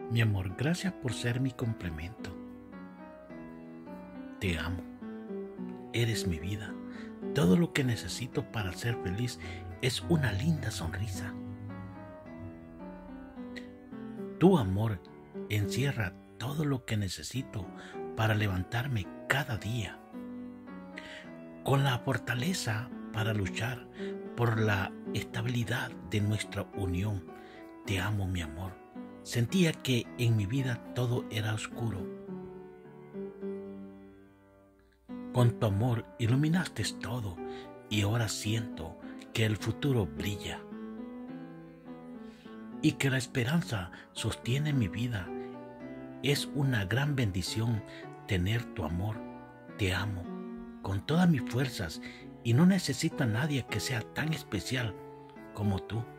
Mi amor, gracias por ser mi complemento. Te amo. Eres mi vida. Todo lo que necesito para ser feliz es una linda sonrisa. Tu amor encierra todo lo que necesito para levantarme cada día, con la fortaleza para luchar por la estabilidad de nuestra unión. Te amo, mi amor. Sentía que en mi vida todo era oscuro. Con tu amor iluminaste todo y ahora siento que el futuro brilla y que la esperanza sostiene mi vida. Es una gran bendición tener tu amor. Te amo con todas mis fuerzas y no necesito a nadie que sea tan especial como tú.